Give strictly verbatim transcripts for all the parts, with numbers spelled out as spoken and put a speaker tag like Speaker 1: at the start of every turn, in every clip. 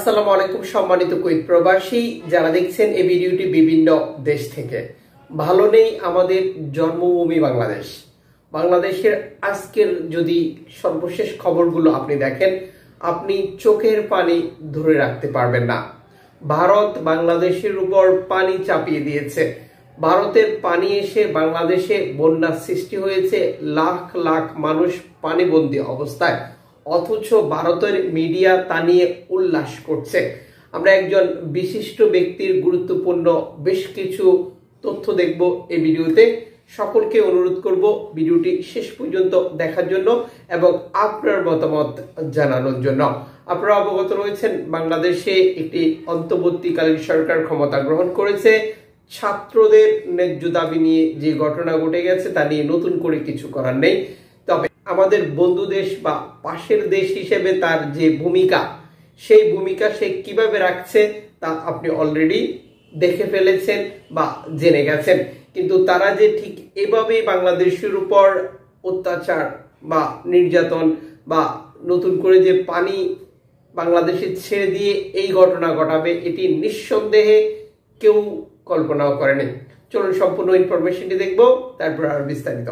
Speaker 1: আসসালামু আলাইকুম সম্মানিত কুয়েত প্রবাসী যারা দেখছেন এই ভিডিওটি বিভিন্ন দেশ থেকে। ভালো নেই আমাদের জন্মভূমি বাংলাদেশ। বাংলাদেশের আজকের যদি সর্বশেষ খবরগুলো আপনি দেখেন, আপনি চোখের পানি ধরে রাখতে পারবেন না। ভারত বাংলাদেশের উপর পানি চাপিয়ে দিয়েছে। ভারতের পানি এসে বাংলাদেশে বন্যার সৃষ্টি হয়েছে, লাখ লাখ মানুষ পানিবন্দী অবস্থায়, অথচ ভারতের মিডিয়া তা নিয়ে উল্লাস করছে। আমরা একজন বিশিষ্ট ব্যক্তির গুরুত্বপূর্ণ বেশ কিছু তথ্য দেখব এই ভিডিওতে। সকলকে অনুরোধ করব ভিডিওটি শেষ পর্যন্ত দেখার জন্য এবং আপনার মতামত জানানোর জন্য। আপনারা অবগত রয়েছেন, বাংলাদেশে একটি অন্তর্বর্তীকালীন সরকার ক্ষমতা গ্রহণ করেছে। ছাত্রদের ন্যায্য দাবি নিয়ে যে ঘটনা ঘটে গেছে তা নিয়ে নতুন করে কিছু করার নেই। তবে আমাদের বন্ধু দেশ বা পাশের দেশ হিসেবে তার যে ভূমিকা, সেই ভূমিকা সে কিভাবে রাখছে তা আপনি অলরেডি দেখে ফেলেছেন বা জেনে গেছেন। কিন্তু তারা যে ঠিক এভাবেই বাংলাদেশের উপর অত্যাচার বা নির্যাতন বা নতুন করে যে পানি বাংলাদেশে ছেড়ে দিয়ে এই ঘটনা ঘটাবে, এটি নিঃসন্দেহে কেউ কল্পনাও করেনি। চলুন সম্পূর্ণ ইনফরমেশনটি দেখব, তারপর আর বিস্তারিত।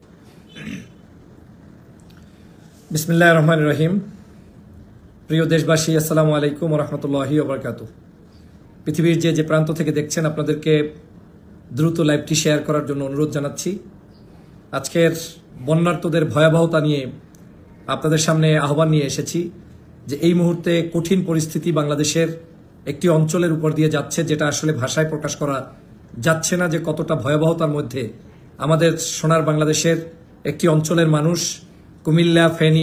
Speaker 2: বিসমিল্লাহির রহমানির রহিম। প্রিয় দেশবাসী, আসসালামু আলাইকুম ওয়া রাহমাতুল্লাহি ওয়া বারাকাতুহু। পৃথিবীর যে যে প্রান্ত থেকে দেখছেন, আপনাদেরকে দ্রুত লাইভটি শেয়ার করার জন্য অনুরোধ জানাচ্ছি। আজকের বন্যার্তদের ভয়াবহতা নিয়ে আপনাদের সামনে আহ্বান নিয়ে এসেছি যে এই মুহূর্তে কঠিন পরিস্থিতি বাংলাদেশের একটি অঞ্চলের উপর দিয়ে যাচ্ছে, যেটা আসলে ভাষায় প্রকাশ করা যাচ্ছে না যে কতটা ভয়াবহতার মধ্যে আমাদের সোনার বাংলাদেশের একটি অঞ্চলের মানুষ, কুমিল্লা, ফেনী,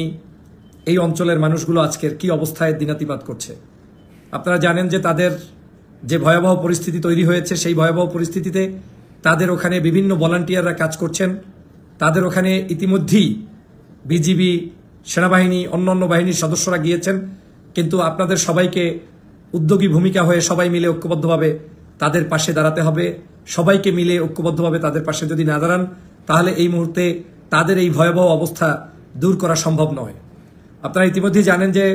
Speaker 2: এই অঞ্চলের মানুষগুলো আজকের কি অবস্থায় দিনাতিপাত করছে। আপনারা জানেন যে তাদের যে ভয়াবহ পরিস্থিতি তৈরি হয়েছে, সেই ভয়াবহ পরিস্থিতিতে তাদের ওখানে বিভিন্ন ভলান্টিয়াররা কাজ করছেন। তাদের ওখানে ইতিমধ্যেই বিজিবি, সেনাবাহিনী, অন্যান্য বাহিনীর সদস্যরা গিয়েছেন। কিন্তু আপনাদের সবাইকে উদ্যোগী ভূমিকা হয়ে সবাই মিলে ঐক্যবদ্ধভাবে তাদের পাশে দাঁড়াতে হবে। সবাইকে মিলে ঐক্যবদ্ধভাবে তাদের পাশে যদি না দাঁড়ান, তাহলে এই মুহূর্তে তাদের এই ভয়াবহ অবস্থা দূর করা সম্ভব নয়। আপনারা ইতিমধ্যেই জানেন যে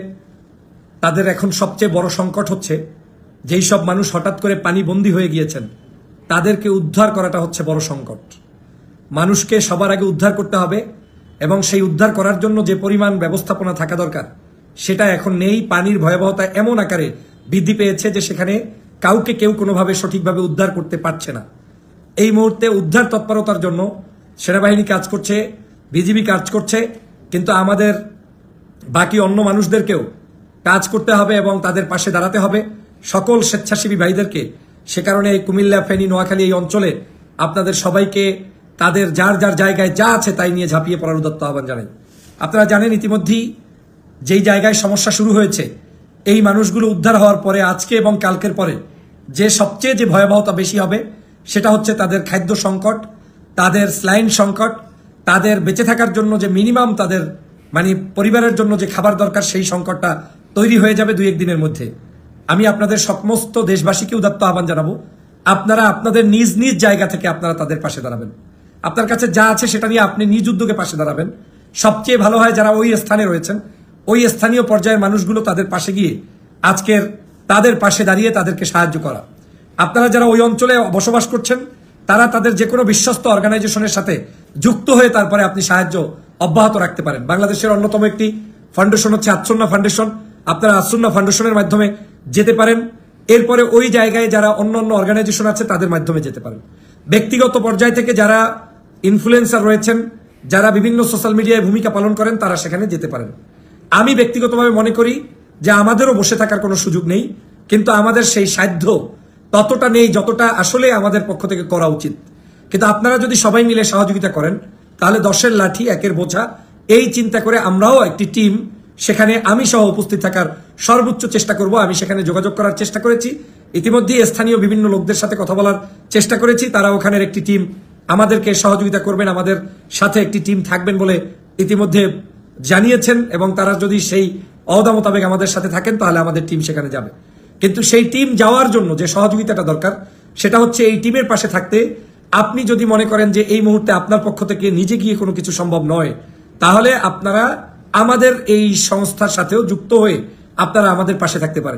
Speaker 2: তাদের এখন সবচেয়ে বড় সংকট হচ্ছে যেই সব মানুষ হঠাৎ করে পানিবন্দী হয়ে গিয়েছেন, তাদেরকে উদ্ধার করাটা হচ্ছে বড় সংকট। মানুষকে সবার আগে উদ্ধার করতে হবে এবং সেই উদ্ধার করার জন্য যে পরিমাণ ব্যবস্থাপনা থাকা দরকার সেটা এখন নেই। পানির ভয়াবহতা এমন আকারে বৃদ্ধি পেয়েছে যে সেখানে কাউকে কেউ কোনোভাবে সঠিকভাবে উদ্ধার করতে পারছে না। এই মুহূর্তে উদ্ধার তৎপরতার জন্য সেনাবাহিনী কাজ করছে, বিজিবি কাজ করছে, কিন্তু আমাদের বাকি অন্য মানুষদেরকেও কাজ করতে হবে এবং তাদের পাশে দাঁড়াতে হবে, সকল স্বেচ্ছাসেবী ভাইদেরকে। সে কারণে এই কুমিল্লা, ফেনী, নোয়াখালী এই অঞ্চলে আপনাদের সবাইকে তাদের যার যার জায়গায় যা আছে তাই নিয়ে ঝাঁপিয়ে পড়ার উদাত্ত আহ্বান জানাই। আপনারা জানেন ইতিমধ্যেই যেই জায়গায় সমস্যা শুরু হয়েছে, এই মানুষগুলো উদ্ধার হওয়ার পরে আজকে এবং কালকের পরে যে সবচেয়ে যে ভয়াবহতা বেশি হবে সেটা হচ্ছে তাদের খাদ্য সংকট, তাদের স্লাইন সংকট, তাদের বেঁচে থাকার জন্য যে মিনিমাম তাদের মানে পরিবারের জন্য যে খাবার দরকার, সেই সংকটটা তৈরি হয়ে যাবে দুই একদিনের মধ্যে। আমি আপনাদের সমস্ত দেশবাসীকে উদাত্ত আহ্বান জানাবো, আপনারা আপনাদের নিজ নিজ জায়গা থেকে আপনারা তাদের পাশে দাঁড়াবেন। আপনার কাছে যা আছে সেটা নিয়ে আপনি নিজ উদ্যোগে পাশে দাঁড়াবেন। সবচেয়ে ভালো হয় যারা ওই স্থানে রয়েছেন, ওই স্থানীয় পর্যায়ের মানুষগুলো তাদের পাশে গিয়ে আজকের তাদের পাশে দাঁড়িয়ে তাদেরকে সাহায্য করা। আপনারা যারা ওই অঞ্চলে বসবাস করছেন, তারা তাদের যে কোনো বিশ্বস্ত অর্গানাইজেশনের সাথে যুক্ত হয়ে তারপরে আপনি সাহায্য অব্যাহত রাখতে পারেন। বাংলাদেশের অন্যতম একটি ফাউন্ডেশন হচ্ছে আসুন্নাহ ফাউন্ডেশন। আপনারা আসুন্নাহ ফাউন্ডেশনের মাধ্যমে যেতে পারেন। এরপরে ওই জায়গায় যারা অন্য অন্য অর্গানাইজেশন আছে তাদের মাধ্যমে যেতে পারেন। ব্যক্তিগত পর্যায় থেকে যারা ইনফ্লুয়েন্সার রয়েছেন, যারা বিভিন্ন সোশ্যাল মিডিয়ায় ভূমিকা পালন করেন, তারা সেখানে যেতে পারেন। আমি ব্যক্তিগতভাবে মনে করি যে আমাদেরও বসে থাকার কোনো সুযোগ নেই, কিন্তু আমাদের সেই সাধ্য ততটা নেই যতটা আসলে আমাদের পক্ষ থেকে করা উচিত। কিন্তু আপনারা যদি সবাই মিলে সহযোগিতা করেন, তাহলে দশের লাঠি একের বোঝা, এই চিন্তা করে আমরাও একটি টিম সেখানে আমি সহ উপস্থিত থাকার সর্বোচ্চ চেষ্টা করব। আমি সেখানে যোগাযোগ করার চেষ্টা করেছি, ইতিমধ্যেই স্থানীয় বিভিন্ন লোকদের সাথে কথা বলার চেষ্টা করেছি। তারা ওখানের একটি টিম আমাদেরকে সহযোগিতা করবেন, আমাদের সাথে একটি টিম থাকবেন বলে ইতিমধ্যে জানিয়েছেন এবং তারা যদি সেই অদা মোতাবেক আমাদের সাথে থাকেন তাহলে আমাদের টিম সেখানে যাবে। কিন্তু সেই টিম যাওয়ার জন্য যে সহযোগিতাটা দরকার সেটা হচ্ছে এই টিমের পাশে থাকতে। আপনি যদি মনে করেন যে এই মুহূর্তে আপনার পক্ষ থেকে নিজে গিয়ে কোনো কিছু সম্ভব নয়, তাহলে আপনারা আমাদের এই সংস্থার সাথেও যুক্ত হয়ে আপনারা আমাদের পাশে থাকতে পারেন।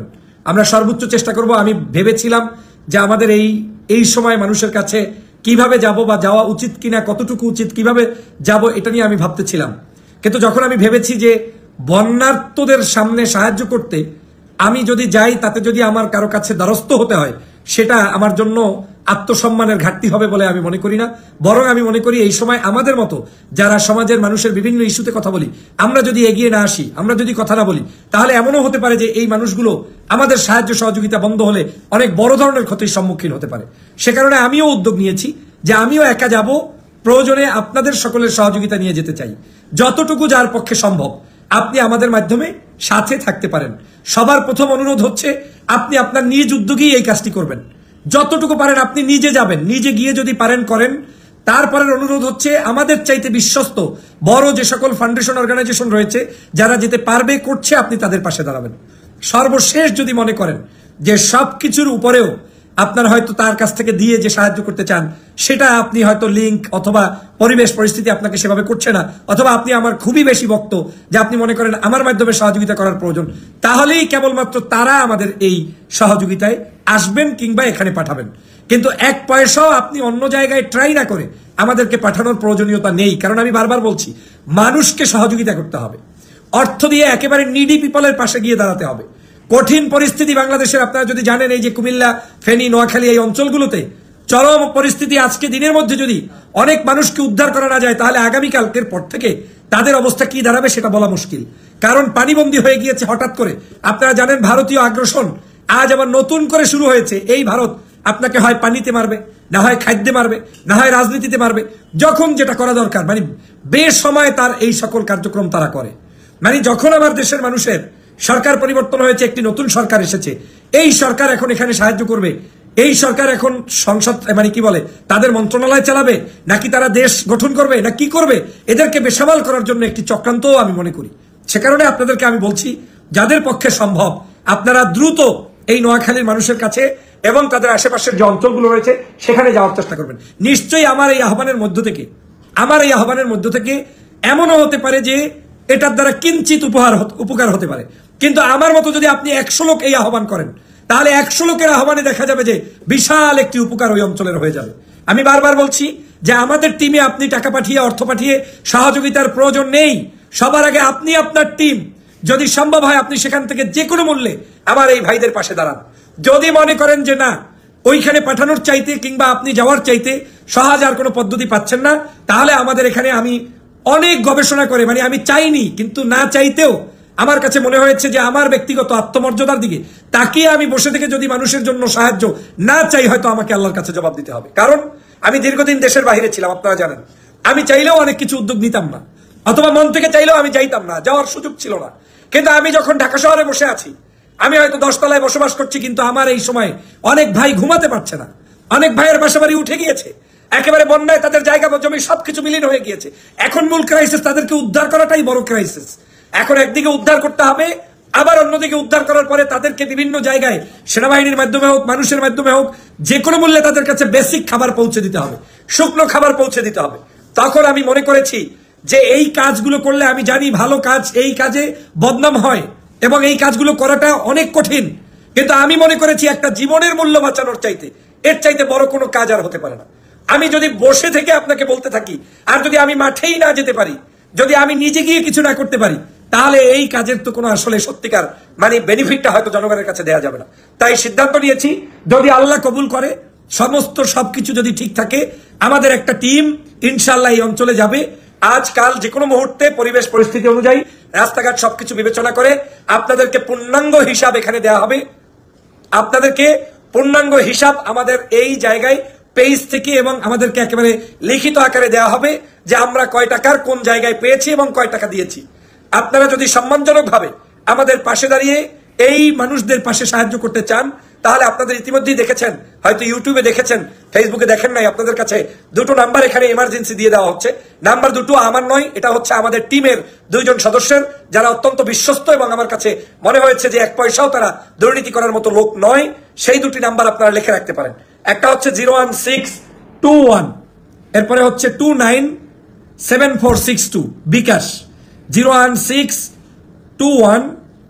Speaker 2: আমরা সর্বোচ্চ চেষ্টা করব। আমি ভেবেছিলাম যে আমাদের এই এই সময় মানুষের কাছে কিভাবে যাব বা যাওয়া উচিত কিনা, কতটুকু উচিত, কিভাবে যাব, এটা নিয়ে আমি ভাবতেছিলাম। কিন্তু যখন আমি ভেবেছি যে বন্যার্তদের সামনে সাহায্য করতে আমি যদি যাই, তাতে যদি আমার কারো কাছে দ্বারস্থ হতে হয়, সেটা আমার জন্য আত্মসম্মানের ঘাটতি হবে বলে আমি মনে করি না। বরং আমি মনে করি এই সময় আমাদের মতো যারা সমাজের মানুষের বিভিন্ন ইস্যুতে কথা বলি, আমরা যদি এগিয়ে না আসি, আমরা যদি কথা না বলি, তাহলে এমনও হতে পারে যে এই মানুষগুলো আমাদের সাহায্য সহযোগিতা বন্ধ হলে অনেক বড় ধরনের ক্ষতির সম্মুখীন হতে পারে। সে কারণে আমিও উদ্যোগ নিয়েছি যে আমিও একা যাব, প্রয়োজনে আপনাদের সকলের সহযোগিতা নিয়ে যেতে চাই। যতটুকু যার পক্ষে সম্ভব আপনি আমাদের মাধ্যমে সাথে থাকতে পারেন। সবার প্রথম অনুরোধ হচ্ছে আপনি আপনার নিজ উদ্যোগেই এই কাজটি করবেন। যতটুকু পারেন আপনি নিজে যাবেন, নিজে গিয়ে যদি পারেন করেন। তারপরের অনুরোধ হচ্ছে আমাদের চাইতে বিশ্বস্ত বড় যে সকল ফাউন্ডেশন অর্গানাইজেশন রয়েছে, যারা যেতে পারবে করছে, আপনি তাদের পাশে দাঁড়াবেন। সর্বশেষ যদি মনে করেন যে সবকিছুর উপরেও আপনার হয়তো তার কাছ থেকে দিয়ে যে সাহায্য করতে চান, সেটা আপনি হয়তো লিঙ্ক অথবা পরিবেশ পরিস্থিতি আপনাকে সেভাবে করছে না, অথবা আপনি আমার খুবই বেশি ভক্ত যে আপনি মনে করেন আমার মাধ্যমে সহযোগিতা করার প্রয়োজন, তাহলেই কেবলমাত্র তারা আমাদের এই সহযোগিতায় আসবেন কিংবা এখানে পাঠাবেন। কিন্তু এক পয়সাও আপনি অন্য জায়গায় ট্রাই না করে আমাদেরকে পাঠানোর প্রয়োজনীয়তা নেই। কারণ আমি বারবার বলছি, মানুষকে সহযোগিতা করতে হবে, অর্থ দিয়ে একেবারে নিডি পিপলের পাশে গিয়ে দাঁড়াতে হবে। কঠিন পরিস্থিতি বাংলাদেশের, আপনারা যদি জানেন এই যে কুমিল্লা, ফেনী, নোয়াখালী এই অঞ্চলগুলোতে চরম পরিস্থিতি। আজকে দিনের মধ্যে যদি অনেক মানুষকে উদ্ধার করা না যায়, তাহলে আগামীকালকের পর থেকে তাদের অবস্থা কি দাঁড়াবে সেটা বলা মুশকিল। কারণ পানিবন্দী হয়ে গিয়েছে হঠাৎ করে। আপনারা জানেন ভারতীয় আগ্রাসন আজ আবার নতুন করে শুরু হয়েছে। এই ভারত আপনাকে হয় পানিতে মারবে, না হয় খাদ্যে মারবে, না হয় রাজনীতিতে মারবে। যখন যেটা করা দরকার, মানে বেসময়ে তার এই সকল কার্যক্রম তারা করে। মানে যখন আমার দেশের মানুষের সরকার পরিবর্তন হয়েছে, একটি নতুন সরকার এসেছে, এই সরকার এখন এখানে সাহায্য করবে, এই সরকার এখন সংসদ মানে কি বলে তাদের মন্ত্রণালয় চালাবে, নাকি তারা দেশ গঠন করবে, না কি করবে, এদেরকে বেসামাল করার জন্য একটি চক্রান্ত আমি মনে করি। সে কারণে আপনাদেরকে আমি বলছি, যাদের পক্ষে সম্ভব আপনারা দ্রুত এই নোয়াখালীর মানুষের কাছে এবং তাদের আশেপাশের যে অঞ্চলগুলো রয়েছে সেখানে যাওয়ার চেষ্টা করবেন। নিশ্চয়ই আমার এই আহ্বানের মধ্য থেকে আমার এই আহ্বানের মধ্য থেকে এমনও হতে পারে যে এটার দ্বারা কিঞ্চিত উপহার উপকার হতে পারে। কিন্তু আমার মতো যদি আপনি একশো লোক এই আহ্বান করেন, তাহলে একশো লোকের আহ্বানে দেখা যাবে যে বিশাল একটি উপকার ওই অঞ্চলের হয়ে যাবে। আমি বারবার বলছি যে আমাদের টিমে আপনি টাকা পাঠিয়ে, অর্থ পাঠিয়ে সহযোগিতার প্রয়োজন নেই। সবার আগে আপনি আপনার টিম, যদি সম্ভব হয় আপনি সেখান থেকে যে কোনো মূল্যে আমার এই ভাইদের পাশে দাঁড়ান। যদি মনে করেন যে না, ওইখানে পাঠানোর চাইতে কিংবা আপনি যাওয়ার চাইতে সহজ আর কোনো পদ্ধতি পাচ্ছেন না, তাহলে আমাদের এখানে আমি অনেক গবেষণা করে, মানে আমি চাইনি কিন্তু না চাইতেও আমার কাছে মনে হয়েছে যে আমার ব্যক্তিগত আত্মমর্যাদার দিকে তাকিয়ে আমি বসে থেকে যদি মানুষের জন্য সাহায্য না চাই, হয়তো আমাকে আল্লাহর কাছে জবাব দিতে হবে। কারণ আমি দীর্ঘদিন দেশের বাইরে ছিলাম, আপনারা জানেন। আমি চাইলেও অনেক কিছু উদ্যোগ নিতাম না, অথবা মন থেকে চাইলেও আমি যাইতাম না, যাওয়ার সুযোগ ছিল না। কিন্তু আমি যখন ঢাকা শহরে বসে আছি, আমি হয়তো দশতলায় বসবাস করছি, কিন্তু আমার এই সময় অনেক ভাই ঘুমাতে পারছে না, অনেক ভাইয়ের বাসা বাড়ি উঠে গিয়েছে, একেবারে বন্যায় তাদের জায়গা জমি সবকিছু বিলীন হয়ে গিয়েছে। এখন মূল ক্রাইসিস তাদেরকে উদ্ধার করাটাই বড় ক্রাইসিস। এখন একদিকে উদ্ধার করতে হবে, আবার অন্যদিকে উদ্ধার করার পরে তাদেরকে বিভিন্ন জায়গায় সেনাবাহিনীর মাধ্যমে হোক, মানুষের মাধ্যমে হোক, যে কোনো মূল্যে তাদের কাছে বেসিক খাবার পৌঁছে দিতে হবে, শুকনো খাবার পৌঁছে দিতে হবে। তখন আমি মনে করেছি যে এই কাজগুলো করলে, আমি জানি ভালো কাজ, এই কাজে বদনাম হয় এবং এই কাজগুলো করাটা অনেক কঠিন, কিন্তু আমি মনে করেছি একটা জীবনের মূল্য বাঁচানোর চাইতে এর চাইতে বড় কোনো কাজ আর হতে পারে না। আমি যদি বসে থেকে আপনাকে বলতে থাকি, আর যদি আমি মাঠেই না যেতে পারি, যদি আমি নিজে গিয়ে কিছু না করতে পারি, তাহলে এই কাজের তো কোনো আসলে সত্যিকার মানে বেনিফিটটা হয়তো জনগণের কাছে দেওয়া যাবে না। তাই সিদ্ধান্ত নিয়েছি, যদি আল্লাহ কবুল করে, সমস্ত সবকিছু যদি ঠিক থাকে, আমাদের একটা টিম ইনশাআল্লাহ এই অঞ্চলে যাবে। আজকাল যে কোনো মুহূর্তে পরিবেশ পরিস্থিতি অনুযায়ী রাস্তাঘাট সবকিছু বিবেচনা করে আপনাদেরকে পূর্ণাঙ্গ হিসাব এখানে দেওয়া হবে। আপনাদেরকে পূর্ণাঙ্গ হিসাব আমাদের এই জায়গায় পেজ থেকে এবং আমাদেরকে একেবারে লিখিত আকারে দেওয়া হবে যে আমরা কয় টাকার কোন জায়গায় পেয়েছি এবং কয় টাকা দিয়েছি। আপনারা যদি সম্মানজনক ভাবে আমাদের পাশে দাঁড়িয়ে এই মানুষদের পাশে সাহায্য করতে চান, তাহলে আপনাদের ইতিমধ্যেই দেখেছেন, হয়তো ইউটিউবে দেখেছেন, ফেসবুকে দেখেন নাই, আপনাদের কাছে দুটো নাম্বার এখানে এমার্জেন্সি দিয়ে দেওয়া হচ্ছে। নাম্বার দুটো আমার নয়, এটা হচ্ছে আমাদের টিমের দুইজন সদস্যের, যারা অত্যন্ত বিশ্বস্ত এবং আমার কাছে মনে হয়েছে যে এক পয়সাও তারা দুর্নীতি করার মতো লোক নয়। সেই দুটি নাম্বার আপনারা লিখে রাখতে পারেন। একটা হচ্ছে zero one six two one, এরপরে হচ্ছে two nine seven four six two bKash, zero one six two one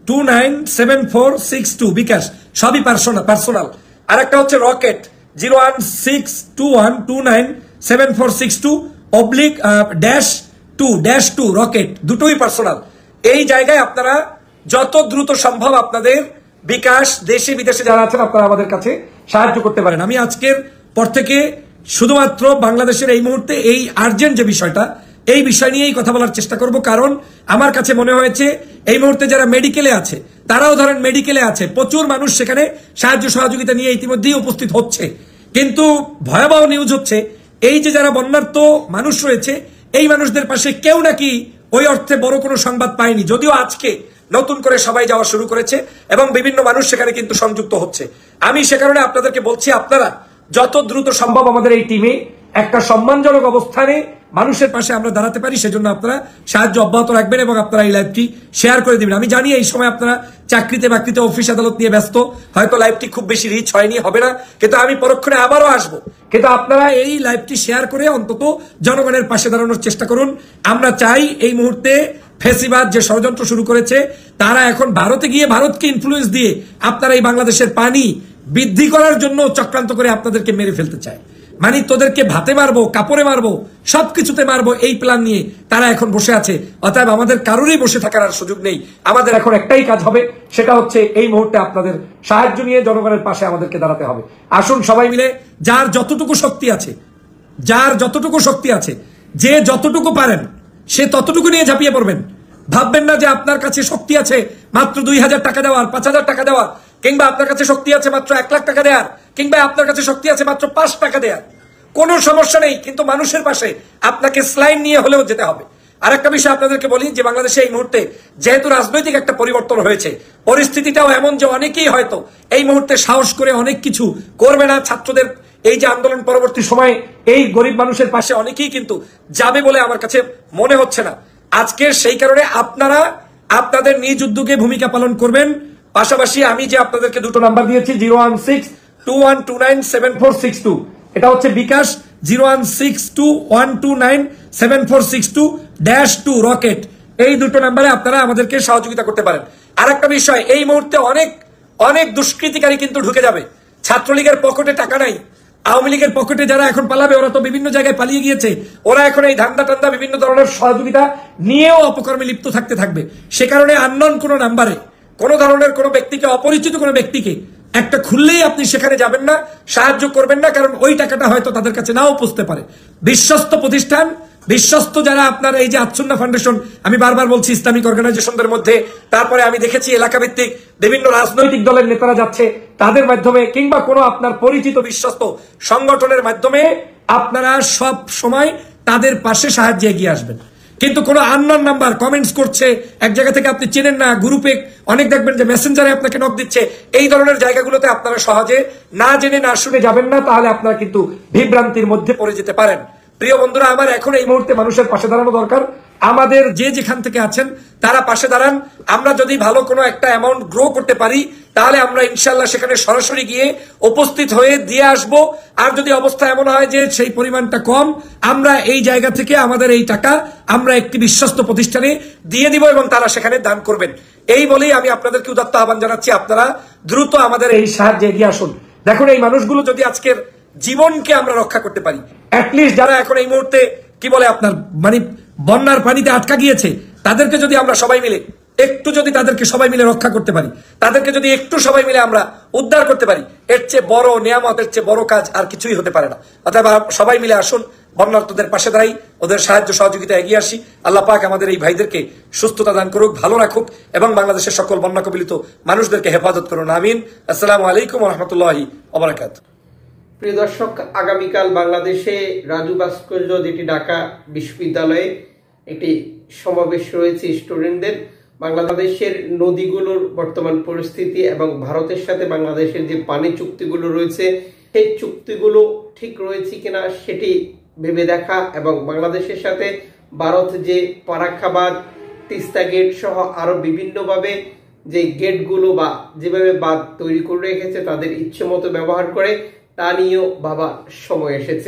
Speaker 2: two nine seven four six two bKash, সবই পার্সোনাল পার্সোনাল। আর একটা হচ্ছে Rocket zero one six two one two nine seven four six two oblique dash two dash two Rocket, দুটোই personal. এই জায়গায় আপনারা যত দ্রুত সম্ভব আপনাদের বিকাশ দেশে বিদেশে যারা আছেন আপনারা আমাদের কাছে সাহায্য করতে পারেন। আমি আজকের পর থেকে শুধুমাত্র বাংলাদেশের এই মুহূর্তে এই আর্জেন্ট যে বিষয়টা, এই বিষয় নিয়েই কথা বলার চেষ্টা করব। কারণ আমার কাছে মনে হয়েছে এই মুহূর্তে যারা মেডিকেলে আছে তারাও ধরেন মেডিকেলে আছে, প্রচুর মানুষ সেখানে সাহায্য সহযোগিতা নিয়ে ইতিমধ্যেই উপস্থিত হচ্ছে। কিন্তু ভয়াবহ নিউজ হচ্ছে এই যে যারা বন্যার্ত মানুষ রয়েছে এই মানুষদের পাশে কেউ নাকি ওই অর্থে বড় কোনো সংবাদ পায়নি, যদিও আজকে নতুন করে সবাই যাওয়া শুরু করেছে এবং বিভিন্ন মানুষ সেখানে কিন্তু সংযুক্ত হচ্ছে। আমি সে কারণে আপনাদেরকে বলছি আপনারা যত দ্রুত সম্ভব আমাদের এই টিমে একটা সম্মানজনক অবস্থানে মানুষের পাশে আমরা দাঁড়াতে পারি সেজন্য আপনারা সাহায্য অব্যাহত রাখবেন এবং আপনারা এই লাইভটি শেয়ার করে দিবেন। আমি জানি এই সময় আপনারা চাকরিতে বাকরিতে অফিস আদালত নিয়ে ব্যস্ত, হয়তো লাইভটি খুব বেশি রিচ হয়নি, হবে না, কিন্তু আমি পরক্ষণে আবারও আসবো। কিন্তু আপনারা এই লাইভটি শেয়ার করে অন্তত জনগণের পাশে দাঁড়ানোর চেষ্টা করুন। আমরা চাই এই মুহূর্তে ফেসিবাদ যে ষড়যন্ত্র শুরু করেছে তারা এখন ভারতে গিয়ে ভারতকে ইনফ্লুয়েন্স দিয়ে আপনারা এই বাংলাদেশের পানি বৃদ্ধি করার জন্য চক্রান্ত করে আপনাদেরকে মেরে ফেলতে চায়। মানে তোদেরকে ভাতে মারবো, কাপড়ে মারবো, সবকিছুতে মারবো, এই প্ল্যান নিয়ে তারা এখন বসে আছে। অতএব আমাদের কারোরই বসে থাকার আর সুযোগ নেই। আমাদের এখন একটাই কাজ হবে, সেটা হচ্ছে এই মুহূর্তে আপনাদের সাহায্য নিয়ে জনগণের পাশে আমাদেরকে দাঁড়াতে হবে। আসুন সবাই মিলে যার যতটুকু শক্তি আছে, যার যতটুকু শক্তি আছে, যে যতটুকু পারেন সে ততটুকু নিয়ে ঝাঁপিয়ে পড়বেন। ভাববেন না যে আপনার কাছে শক্তি আছে মাত্র দুই হাজার টাকা দেওয়ার, পাঁচ হাজার টাকা দেওয়ার, কিংবা আপনার কাছে শক্তি আছে মাত্র এক লাখ টাকা দেওয়ার, কিংবা আপনার কাছে শক্তি আছে মাত্র পাঁচ টাকা দেওয়ার। কোনো সমস্যা নেই, কিন্তু মানুষের পাশে আপনাকে স্লাইন নিয়ে হলেও যেতে হবে। আর একটা বিষয় আপনাদেরকে বলি যে বাংলাদেশে এই মুহূর্তে যেহেতু রাজনৈতিক একটা পরিবর্তন হয়েছে, পরিস্থিতিটাও এমন যে অনেকেই হয়তো এই মুহূর্তে সাহস করে অনেক কিছু করবে না। ছাত্রদের এই যে আন্দোলন পরবর্তী সময়ে এই গরিব মানুষের পাশে অনেকেই কিন্তু যাবে বলে আমার কাছে মনে হচ্ছে না। আজকে সেই কারণে আপনারা আপনাদের নিজ উদ্যোগে ভূমিকা পালন করবেন। পাশাপাশি আমি যে আপনাদেরকে দুটো নাম্বার দিয়েছি zero one six two one two nine seven four six two, এটা হচ্ছে bKash, zero one six two one two nine seven four six two dash two Rocket, এই দুটো নাম্বারে আপনারা আমাদেরকে সহযোগিতা করতে পারেন। আর একটা বিষয়, এই মুহূর্তে অনেক অনেক দুষ্কৃতিকারী কিন্তু ঢুকে যাবে। ছাত্রলীগের পকেটে টাকা নাই, আওয়ামী লীগের পকেটে যারা এখন পালাবে ওরা তো বিভিন্ন জায়গায় পালিয়ে গিয়েছে, ওরা এখন এই ধান্দা টান্দা বিভিন্ন ধরনের সহযোগিতা নিয়েও অপকর্মে লিপ্ত থাকতে থাকবে। সে কারণে আননোন কোনো নাম্বারে কোনো ধরনের কোনো ব্যক্তিকে, অপরিচিত কোনো ব্যক্তিকে একটা খুললেই আপনি সেখানে যাবেন না, সাহায্য করবেন না, কারণ ওই টাকাটা হয়তো তাদের কাছে নাও পৌঁছতে পারে। বিশ্বস্ত প্রতিষ্ঠান, বিশ্বস্ত যারা আপনার এই যে আচ্ছন্না ফাউন্ডেশন, আমি বারবার বলছি ইসলামিক অর্গানাইজেশনদের মধ্যে, তারপরে আমি দেখেছি এলাকা ভিত্তিক বিভিন্ন রাজনৈতিক দলের নেতারা যাচ্ছে, তাদের মাধ্যমে কিংবা কোনো আপনার পরিচিত বিশ্বস্ত সংগঠনের মাধ্যমে আপনারা সব সময় তাদের পাশে সাহায্যে এগিয়ে আসবেন। কিন্তু কোনো আননোন নাম্বার কমেন্টস করছে এক জায়গা থেকে আপনি চেনেন না, গ্রুপে অনেক দেখবেন যে মেসেঞ্জারে আপনাকে নক দিচ্ছে, এই ধরনের জায়গাগুলোতে আপনারা সহজে না জেনে না শুনে যাবেন না, তাহলে আপনারা কিন্তু বিভ্রান্তির মধ্যে পড়ে যেতে পারেন। প্রিয় বন্ধুরা আমার, এখন এই মুহূর্তে মানুষের পাশে দাঁড়ানো দরকার। আমাদের যে যেখান থেকে আছেন তারা পাশে দাঁড়ান। আমরা যদি ভালো কোনো একটা অ্যামাউন্ট গ্রো করতে পারি তাহলে আমরা ইনশাল্লাহ সেখানে সরাসরি গিয়ে উপস্থিত হয়ে দিয়ে আসব। আর যদি অবস্থা এমন হয় যে সেই পরিমাণটা কম, আমরা এই জায়গা থেকে আমাদের এই টাকা আমরা একটি বিশ্বস্ত প্রতিষ্ঠানে দিয়ে দিব এবং তারা সেখানে দান করবেন। এই বলেই আমি আপনাদেরকে উদাত্ত আহ্বান জানাচ্ছি, আপনারা দ্রুত আমাদের এই সাহায্যে এগিয়ে আসুন। দেখুন, এই মানুষগুলো যদি আজকের জীবনকে আমরা রক্ষা করতে পারি, অ্যাটলিস্ট যারা এখন এই মুহূর্তে কি বলে আপনার মানে বন্যার পানিতে আটকা গিয়েছে, তাদেরকে যদি আমরা সবাই মিলে একটু যদি তাদেরকে সবাই মিলে রক্ষা করতে পারি, তাদেরকে যদি একটু সবাই মিলে আমরা উদ্ধার করতে পারি, এর চেয়ে বড় নিয়ামত, এর চেয়ে বড় কাজ আর কিছুই হতে পারে না। অতএব সবাই মিলে আসুন, বন্যার্তদের পাশে দাঁড়াই, ওদের সাহায্য সহযোগিতা এগিয়ে আসি। আল্লাহ পাক আমাদের এই ভাইদেরকে সুস্থতা দান করুক, ভালো রাখুক এবং বাংলাদেশের সকল বন্যা কবলিত মানুষদেরকে হেফাজত করুন। আমিন। আসসালামু আলাইকুম ওয়া রাহমাতুল্লাহি ওয়া বারাকাতুহু।
Speaker 1: প্রিয় দর্শক, আগামীকাল বাংলাদেশে রাজু ভাস্কর্য যেটি ঢাকা বিশ্ববিদ্যালয়ে একটি সমাবেশ রয়েছে স্টুডেন্টদের। বাংলাদেশের নদীগুলোর বর্তমান পরিস্থিতি এবং ভারতের সাথে বাংলাদেশের যে পানি চুক্তিগুলো রয়েছে সেই চুক্তিগুলো ঠিক রয়েছে কিনা সেটি ভেবে দেখা এবং বাংলাদেশের সাথে ভারত যে ফারাক্কাবাদ, তিস্তা গেট সহ আরো বিভিন্নভাবে যে গেটগুলো বা যেভাবে বাঁধ তৈরি করে রেখেছে তাদের ইচ্ছে মতো ব্যবহার করে, তা নিয়েও ভাবার সময় এসেছে।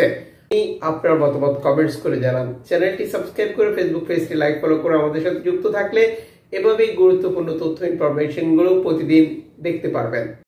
Speaker 1: আপনার মতামত কমেন্টস করে জানান। চ্যানেলটি সাবস্ক্রাইব করে ফেসবুক পেজটি লাইক ফলো করে আমাদের সাথে যুক্ত থাকলে এভাবেই গুরুত্বপূর্ণ তথ্য ইনফরমেশনগুলো প্রতিদিন দেখতে পারবেন।